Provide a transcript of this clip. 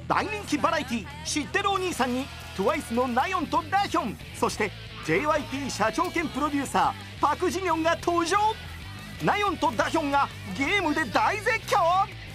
大人気バラエティ知ってるお兄さんに TWICE のナヨンとダヒョン、そして JYP 社長兼プロデューサーパク・ジニョンが登場。ナヨンとダヒョンがゲームで大絶叫。